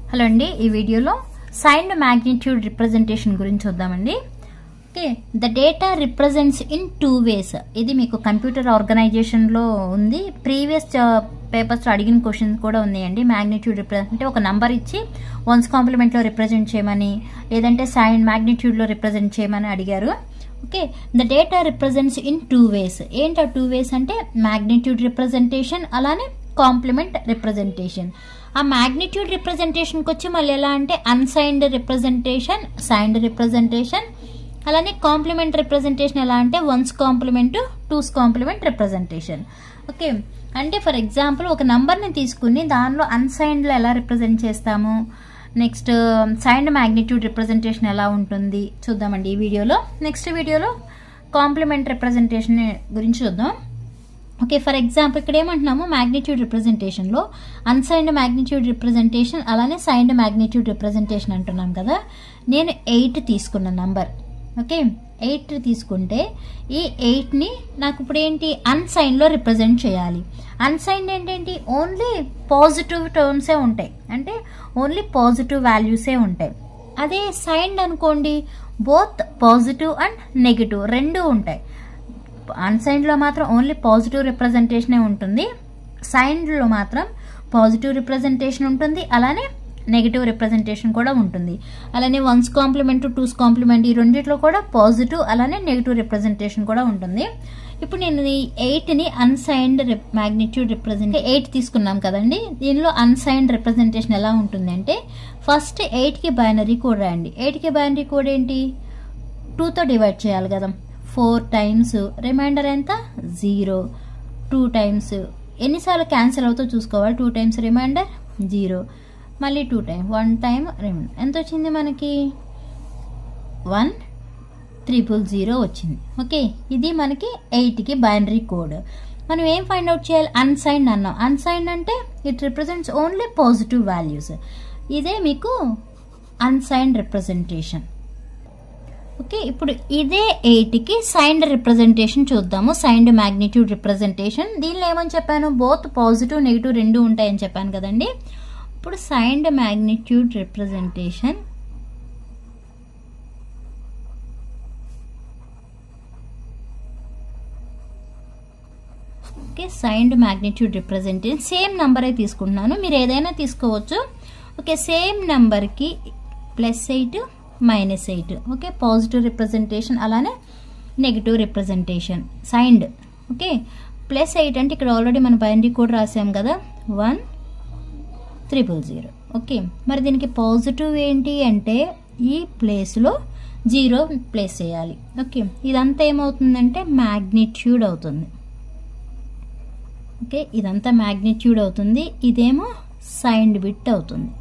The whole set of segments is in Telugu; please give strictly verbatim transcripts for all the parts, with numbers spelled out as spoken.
హలో అండి, ఈ వీడియోలో సైన్డ్ మ్యాగ్నిట్యూడ్ రిప్రజెంటేషన్ గురించి చూద్దామండి. Okay, the data represents in two ways. ఇది మీకు కంప్యూటర్ ఆర్గనైజేషన్లో ఉంది. ప్రీవియస్ పేపర్స్లో అడిగిన క్వశ్చన్స్ కూడా ఉన్నాయండి. మ్యాగ్నిట్యూడ్ రిప్రజెంట్ అంటే ఒక నంబర్ ఇచ్చి వన్స్ కాంప్లిమెంట్లో రిప్రజెంట్ చేయమని, లేదంటే సైన్ మ్యాగ్నిట్యూడ్లో రిప్రజెంట్ చేయమని అడిగారు. Okay, the data represents in two ways. ఏంటి ఆ టూ వేస్ అంటే మ్యాగ్నిట్యూడ్ రిప్రజెంటేషన్, అలానే కాంప్లిమెంట్ రిప్రజెంటేషన్. ఆ మ్యాగ్నిట్యూడ్ రిప్రజెంటేషన్కి వచ్చి మళ్ళీ ఎలా అంటే అన్సైన్డ్ రిప్రజెంటేషన్, సైన్డ్ రిప్రజెంటేషన్, అలానే కాంప్లిమెంట్ రిప్రజెంటేషన్ ఎలా అంటే one's complement, two's complement representation. Okay, అంటే ఫర్ ఎగ్జాంపుల్ ఒక నంబర్ని తీసుకుని దానిలో అన్సైన్డ్లో ఎలా రిప్రజెంట్ చేస్తాము, నెక్స్ట్ సైన్డ్ మ్యాగ్నిట్యూడ్ రిప్రజెంటేషన్ ఎలా ఉంటుంది చూద్దామండి ఈ వీడియోలో. నెక్స్ట్ వీడియోలో కాంప్లిమెంట్ రిప్రజెంటేషన్ గురించి చూద్దాం. ఓకే, ఫర్ ఎగ్జాంపుల్ ఇక్కడ ఏమంటున్నాము, మ్యాగ్నిట్యూడ్ రిప్రజెంటేషన్లో అన్సైన్డ్ మ్యాగ్నిట్యూడ్ రిప్రజెంటేషన్ అలానే సైన్డ్ మ్యాగ్నిట్యూడ్ రిప్రజెంటేషన్ అంటున్నాం కదా. నేను ఎయిట్ తీసుకున్న నంబర్. ఓకే, ఎయిట్ తీసుకుంటే ఈ ఎయిట్ని నాకు ఇప్పుడు ఏంటి అన్సైన్లో రిప్రజెంట్ చేయాలి. అన్సైన్డ్ ఏంటంటే ఓన్లీ పాజిటివ్ టర్మ్సే ఉంటాయి, అంటే ఓన్లీ పాజిటివ్ వాల్యూసే ఉంటాయి. అదే సైన్డ్ అనుకోండి, బోత్ పాజిటివ్ అండ్ నెగిటివ్ రెండు ఉంటాయి. అన్సైన్డ్లో మాత్రం ఓన్లీ పాజిటివ్ రిప్రజెంటేషనే ఉంటుంది, సైన్డ్లో మాత్రం పాజిటివ్ రిప్రజెంటేషన్ ఉంటుంది, అలానే నెగిటివ్ రిప్రజెంటేషన్ కూడా ఉంటుంది. అలానే వన్స్ కాంప్లిమెంట్, టూస్ కాంప్లిమెంట్ ఈ రెండిట్లో కూడా పాజిటివ్ అలానే నెగిటివ్ రిప్రజెంటేషన్ కూడా ఉంటుంది. ఇప్పుడు నేను ఈ ఎయిట్ని అన్సైన్డ్ మ్యాగ్నిట్యూడ్ రిప్రజెంట్ ఎయిట్ తీసుకున్నాం కదండి. దీనిలో అన్సైన్డ్ రిప్రజెంటేషన్ ఎలా ఉంటుంది అంటే ఫస్ట్ ఎయిట్కి బైనరీ కోడ్ రాయండి. ఎయిట్కి బైనరీ కోడ్ ఏంటి, టూతో డివైడ్ చేయాలి కదా. ఫోర్ టైమ్స్ రిమైండర్ ఎంత, జీరో. టూ టైమ్స్ ఎన్నిసార్లు క్యాన్సిల్ అవుతో చూసుకోవాలి. టూ టైమ్స్ రిమైండర్ జీరో, మళ్ళీ two time one time remainder. ఎంత వచ్చింది మనకి, వన్ త్రిపుల్ జీరో వచ్చింది. ఓకే, ఇది మనకి ఎయిట్కి బైనరీ కోడ్. మనం ఏం ఫైండ్ అవుట్ చేయాలి, అన్సైన్డ్ అన్నాం. అన్సైన్డ్ అంటే it represents only positive values. ఇదే మీకు అన్సైన్డ్ రిప్రజెంటేషన్. ఓకే, ఇప్పుడు ఇదే ఎయిట్కి సైన్డ్ రిప్రజెంటేషన్ చూద్దాము. Signed magnitude representation. దీనిలో ఏమని చెప్పాను, బోత్ పాజిటివ్ నెగిటివ్ రెండు ఉంటాయని చెప్పాను కదండి. ఇప్పుడు signed magnitude representation okay, signed magnitude representation same number అయితే తీసుకుంటున్నాను, మీరు ఏదైనా తీసుకోవచ్చు. ఓకే, సేమ్ నెంబర్కి plus eight minus eight. Okay, positive representation అలానే negative representation signed. Okay, plus eight అంటే ఇక్కడ ఆల్రెడీ మన బైనరీ కోడ్ రాసాం కదా, వన్ త్రిపుల్ జీరో. ఓకే, మరి దీనికి పాజిటివ్ ఏంటి అంటే ఈ ప్లేస్లో జీరో ప్లేస్ చేయాలి. ఓకే, ఇదంతా ఏమవుతుందంటే మ్యాగ్నిట్యూడ్ అవుతుంది. ఓకే, ఇదంతా మ్యాగ్నిట్యూడ్ అవుతుంది, ఇదేమో సైన్డ్ బిట్ అవుతుంది.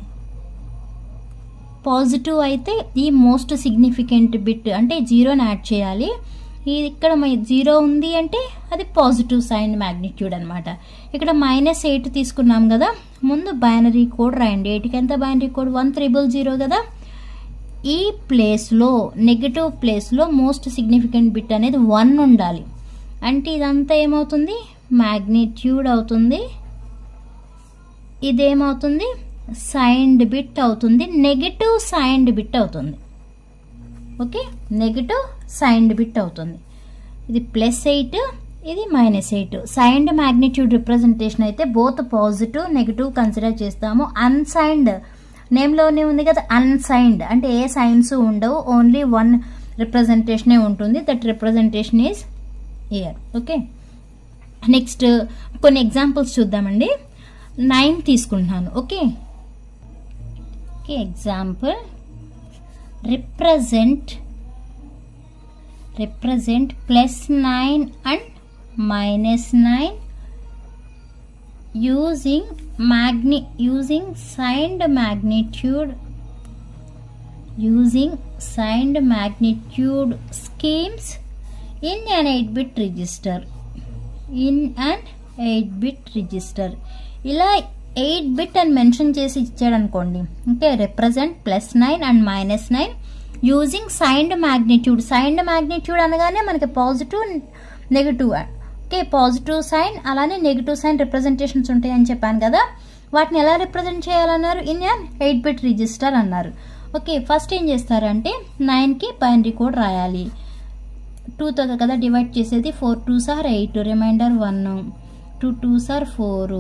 పాజిటివ్ అయితే ఈ మోస్ట్ సిగ్నిఫికెంట్ బిట్ అంటే జీరోని యాడ్ చేయాలి. ఇది ఇక్కడ జీరో ఉంది అంటే అది పాజిటివ్ సైన్ మ్యాగ్నిట్యూడ్ అనమాట. ఇక్కడ మైనస్ ఎయిట్ తీసుకున్నాం కదా, ముందు బైనరీ కోడ్ రాయండి. ఎయిట్కి ఎంత binary code, one triple zero కదా. ఈ ప్లేస్లో నెగిటివ్ ప్లేస్లో మోస్ట్ సిగ్నిఫికెంట్ బిట్ అనేది వన్ ఉండాలి. అంటే ఇదంతా ఏమవుతుంది, మ్యాగ్నిట్యూడ్ అవుతుంది. ఇదేమవుతుంది, సైన్డ్ బిట్ అవుతుంది, నెగిటివ్ సైన్డ్ బిట్ అవుతుంది. ఓకే, నెగిటివ్ సైన్డ్ బిట్ అవుతుంది. ఇది ప్లస్ ఎయిట్, ఇది minus eight. Signed magnitude representation అయితే బోత్ పాజిటివ్ నెగిటివ్ కన్సిడర్ చేస్తాము. అన్సైన్డ్ నేమ్లోనే ఉంది కదా, అన్సైన్డ్ అంటే ఏ సైన్స్ ఉండవు, ఓన్లీ వన్ రిప్రజెంటేషనే ఉంటుంది. That representation is here. Okay, next కొన్ని ఎగ్జాంపుల్స్ చూద్దామండి. నైన్ తీసుకుంటున్నాను. Okay, example represent represent plus nine and minus nine using magni using signed magnitude using signed magnitude schemes in an eight bit register in an eight bit register. ఇలా ఎయిట్ బిట్ అని మెన్షన్ చేసి ఇచ్చాడు అనుకోండి. Okay, represent plus nine and minus nine using signed magnitude. Signed magnitude అనగానే మనకి positive negative. Okay, positive sign అలానే నెగిటివ్ సైన్ రిప్రజెంటేషన్స్ ఉంటాయని చెప్పాను కదా. వాటిని ఎలా రిప్రజెంట్ చేయాలన్నారు? In an eight bit register అన్నారు. ఓకే, ఫస్ట్ ఏం చేస్తారంటే నైన్కి బైనరీ కోడ్ రాయాలి. టూతో కదా డివైడ్ చేసేది, ఫోర్ టూ సార్ eight, remainder one, two two సార్ ఫోర్,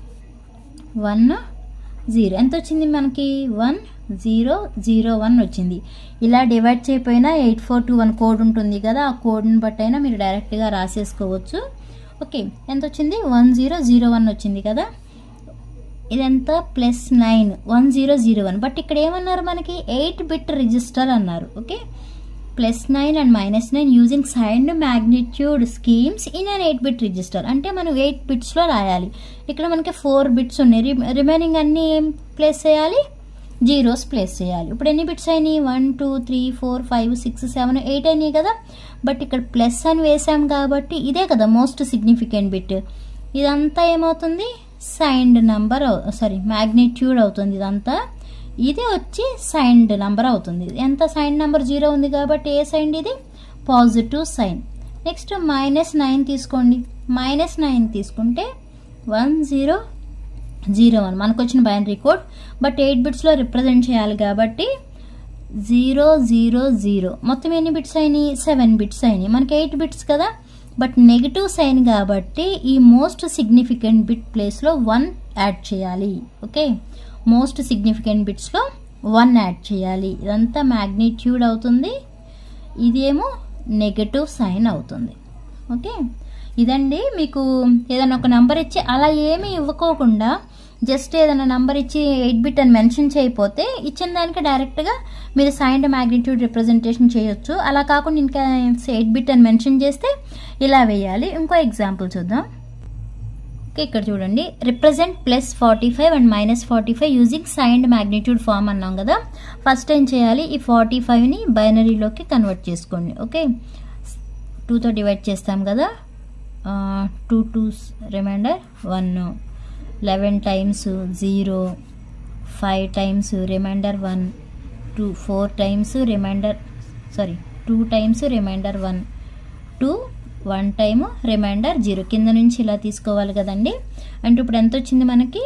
వన్ జీరో. ఎంత వచ్చింది మనకి? వన్ జీరో జీరో వన్ వచ్చింది. ఇలా డివైడ్ చేయకపోయినా eight four two one code ఉంటుంది కదా, ఆ కోడ్ని బట్టి అయినా మీరు డైరెక్ట్గా రాసేసుకోవచ్చు. ఓకే, ఎంత వచ్చింది? వన్ జీరో జీరో వన్ వచ్చింది కదా. ఇదంతా plus nine, one zero zero one. But ఇక్కడ ఏమన్నారు మనకి? ఎయిట్ బిట్ రిజిస్టర్ అన్నారు. Okay, plus nine and minus nine using sign magnitude schemes in an eight bit register. అంటే మనం ఎయిట్ బిట్స్లో రాయాలి. ఇక్కడ మనకి ఫోర్ బిట్స్ ఉన్నాయి, రిమైనింగ్ అన్ని ఏం ప్లేస్ చేయాలి? జీరోస్ ప్లేస్ చేయాలి. ఇప్పుడు ఎన్ని బిట్స్ అయినాయి? One two three four five six seven eight అయినాయి కదా. బట్ ఇక్కడ ప్లస్ అని వేసాం కాబట్టి ఇదే కదా మోస్ట్ సిగ్నిఫికెంట్ బిట్. ఇదంతా ఏమవుతుంది? సైన్డ్ నంబర్, సారీ మ్యాగ్నిట్యూడ్ అవుతుంది ఇదంతా. ఇది వచ్చి సైన్డ్ నంబర్ అవుతుంది. ఎంత? సైన్ నంబర్ జీరో ఉంది కాబట్టి ఏ సైన్? ఇది positive sign. Next minus nine తీసుకోండి. మైనస్ నైన్ తీసుకుంటే వన్ జీరో జీరో వన్ మనకు వచ్చిన బైనరీ కోడ్. బట్ ఎయిట్ బిట్స్లో రిప్రజెంట్ చేయాలి కాబట్టి జీరో జీరో జీరో. మొత్తం ఎన్ని బిట్స్ అయినాయి? సెవెన్ బిట్స్ అయినాయి. మనకి ఎయిట్ బిట్స్ కదా, బట్ నెగిటివ్ సైన్ కాబట్టి ఈ మోస్ట్ సిగ్నిఫికెంట్ బిట్ ప్లేస్లో వన్ యాడ్ చేయాలి. ఓకే, మోస్ట్ సిగ్నిఫికెంట్ బిట్స్లో వన్ యాడ్ చేయాలి. ఇదంతా మ్యాగ్నిట్యూడ్ అవుతుంది, ఇదేమో నెగటివ్ సైన్ అవుతుంది. ఓకే, ఇదండి. మీకు ఏదైనా ఒక నెంబర్ ఇచ్చి అలా ఏమీ ఇవ్వకోకుండా జస్ట్ ఏదైనా నెంబర్ ఇచ్చి ఎయిట్ బిట్ అని మెన్షన్ చేయకపోతే ఇచ్చిన దానికి డైరెక్ట్గా మీరు సైన్డ్ మ్యాగ్నిట్యూడ్ రిప్రజెంటేషన్ చేయొచ్చు. అలా కాకుండా ఇంకా ఎయిట్ బిట్ అని మెన్షన్ చేస్తే ఇలా వేయాలి. ఇంకో ఎగ్జాంపుల్ చూద్దాం. ఓకే, ఇక్కడ చూడండి, represent plus forty five and minus forty five using signed magnitude form అన్నాం కదా. ఫస్ట్ ఏం చేయాలి? ఈ ఫార్టీ ఫైవ్ని బైనరీలోకి కన్వర్ట్ చేసుకోండి. ఓకే, టూతో డివైడ్ చేస్తాం కదా, two two remainder one, eleven times zero, five times remainder one, two four times remainder sorry two times remainder one, two one time remainder zero. కింద నుంచి ఇలా తీసుకోవాలి కదండి. అంటే ఇప్పుడు ఎంత వచ్చింది మనకి?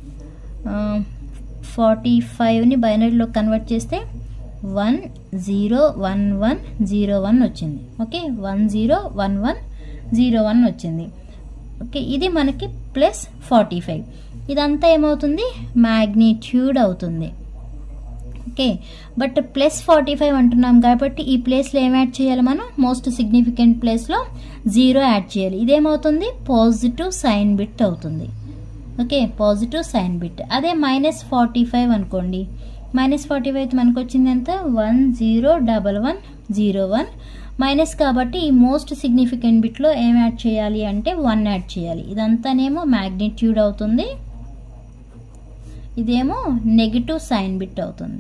ఫార్టీ ఫైవ్ని బైనరీలో కన్వర్ట్ చేస్తే one zero one one zero one వచ్చింది. Okay, one zero one one zero one వచ్చింది. ఓకే, ఇది మనకి ప్లస్ ఫార్టీ ఫైవ్. ఇదంతా ఏమవుతుంది? మ్యాగ్నిట్యూడ్ అవుతుంది. Okay, but plus forty five అంటున్నాం కాబట్టి ఈ ప్లేస్లో ఏం యాడ్ చేయాలి మనం? మోస్ట్ సిగ్నిఫికెంట్ ప్లేస్లో జీరో యాడ్ చేయాలి. ఇదేమవుతుంది? పాజిటివ్ సైన్ బిట్ అవుతుంది. Okay, positive sign bit. అదే మైనస్ ఫార్టీ ఫైవ్ అనుకోండి, మైనస్ ఫార్టీ ఫైవ్ మనకు వచ్చింది ఎంత? One zero double one zero one. Minus కాబట్టి ఈ మోస్ట్ సిగ్నిఫికెంట్ బిట్లో ఏం యాడ్ చేయాలి అంటే వన్ యాడ్ చేయాలి. ఇదంతానేమో మ్యాగ్నిట్యూడ్ అవుతుంది, ఇదేమో నెగిటివ్ సైన్ బిట్ అవుతుంది.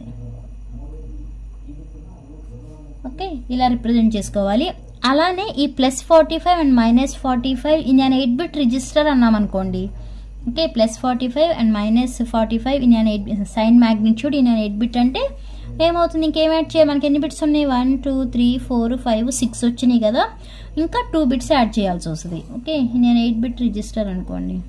ఓకే, ఇలా రిప్రజెంట్ చేసుకోవాలి. అలానే ఈ plus forty five and minus forty five in an eight bit register అన్నాం అనుకోండి. Okay, plus forty five and minus forty five in an eight sign magnitude in an eight bit అంటే ఏమవుతుంది? ఇంకేం యాడ్ చేయాలి? మనకి ఎన్ని బిట్స్ ఉన్నాయి? One two three four five six వచ్చినాయి కదా, ఇంకా టూ బిట్స్ యాడ్ చేయాల్సి వస్తుంది. ఓకే, నేను ఎయిట్ బిట్ రిజిస్టర్ అనుకోండి.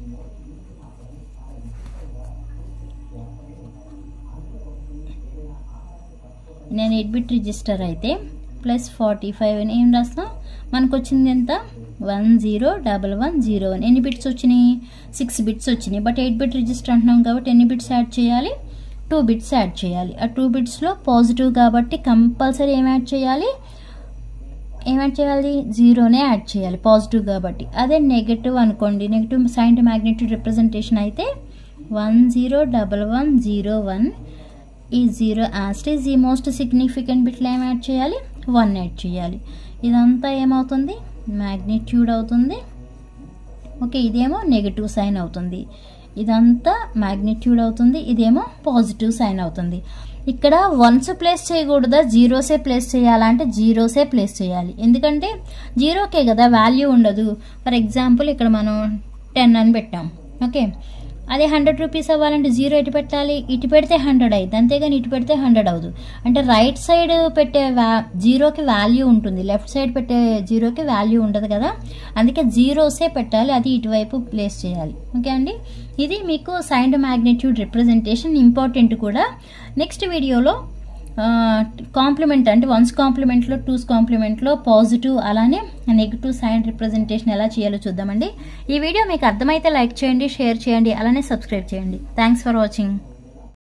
నేను ఎయిట్ బిట్ రిజిస్టర్ అయితే ప్లస్ ఫార్టీ ఫైవ్ అని ఏం రాస్తాం? మనకు వచ్చింది ఎంత? One zero double one zero one. ఎన్ని బిట్స్ వచ్చినాయి? సిక్స్ బిట్స్ వచ్చినాయి. బట్ ఎయిట్ బిట్ రిజిస్టర్ అంటున్నాం కాబట్టి ఎన్ని బిట్స్ యాడ్ చేయాలి? టూ బిట్స్ యాడ్ చేయాలి. ఆ టూ బిట్స్లో పాజిటివ్ కాబట్టి కంపల్సరీ ఏం యాడ్ చేయాలి? ఏం యాడ్ చేయాలి? జీరోనే యాడ్ చేయాలి, పాజిటివ్ కాబట్టి. అదే నెగటివ్ అనుకోండి, నెగటివ్ సైన్ మ్యాగ్నిట్యూడ్ రిప్రజెంటేషన్ అయితే one zero double one zero one. ఈ జీరో యాస్టీజ్ ఈ మోస్ట్ సిగ్నిఫికెంట్ బిట్లో ఏం యాడ్ చేయాలి? వన్ యాడ్ చేయాలి. ఇదంతా ఏమవుతుంది? మ్యాగ్నిట్యూడ్ అవుతుంది. ఓకే, ఇదేమో నెగటివ్ సైన్ అవుతుంది, ఇదంతా మ్యాగ్నిట్యూడ్ అవుతుంది, ఇదేమో పాజిటివ్ సైన్ అవుతుంది. ఇక్కడ వన్స్ ప్లేస్ చేయకూడదా, జీరోసే ప్లేస్ చేయాలంటే జీరోసే ప్లేస్ చేయాలి. ఎందుకంటే జీరోకే కదా వాల్యూ ఉండదు. ఫర్ ఎగ్జాంపుల్ ఇక్కడ మనం టెన్ అని పెట్టాం. ఓకే, అదే హండ్రెడ్ రూపీస్ అవ్వాలంటే జీరో ఇటు పెట్టాలి, ఇటు పెడితే హండ్రెడ్ అయింది, అంతేగాని ఇటు పెడితే హండ్రెడ్ అవ్వదు. అంటే రైట్ సైడ్ పెట్టే వ్యా జీరోకి వాల్యూ ఉంటుంది, లెఫ్ట్ సైడ్ పెట్టే జీరోకి వాల్యూ ఉండదు కదా, అందుకే జీరోసే పెట్టాలి, అది ఇటువైపు ప్లేస్ చేయాలి. ఓకే అండి, ఇది మీకు సైన్ మ్యాగ్నిట్యూడ్ రిప్రజెంటేషన్ ఇంపార్టెంట్ కూడా. నెక్స్ట్ వీడియోలో కాంప్లిమెంట్ అంటే వన్స్ కాంప్లిమెంట్లో టూస్ కాంప్లిమెంట్లో పాజిటివ్ అలానే నెగిటివ్ సైన్ రిప్రజెంటేషన్ ఎలా చేయాలో చూద్దామండి. ఈ వీడియో మీకు అర్థమైతే లైక్ చేయండి, షేర్ చేయండి, అలానే సబ్స్క్రైబ్ చేయండి. Thanks for watching.